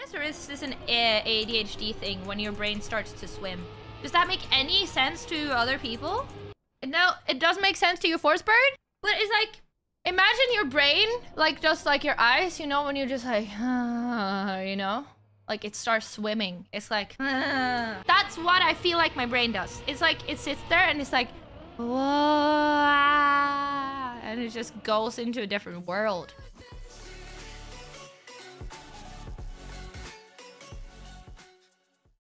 sense, or is this an ADHD thing when your brain starts to swim? Does that make any sense to other people? No, it does make sense to you, Force Bird? But it's like, imagine your brain, like just like your eyes, you know, when you're just like, you know? Like it starts swimming. It's like, that's what I feel like my brain does. It's like, it sits there and it's like, whoa, and it just goes into a different world.